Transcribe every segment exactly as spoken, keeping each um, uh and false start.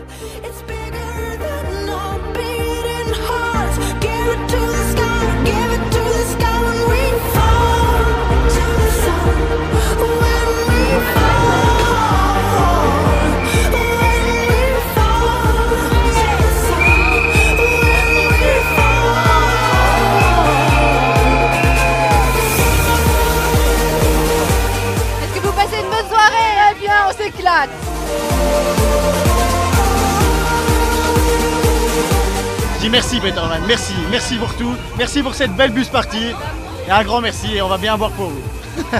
On s'éclate. Je dis merci Peterman, merci, merci pour tout, merci pour cette belle bus partie et un grand merci et on va bien boire pour vous.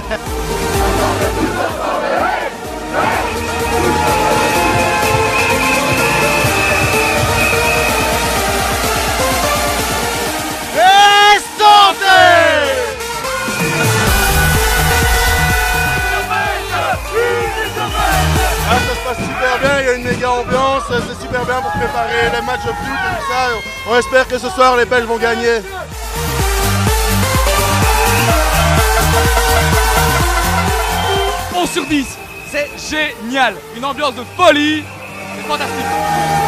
Ah, ça se passe super bien, il y a une méga ambiance, c'est super bien pour préparer les matchs de foot et tout ça. On espère que ce soir les Belges vont gagner. onze sur dix, c'est génial, une ambiance de folie, c'est fantastique.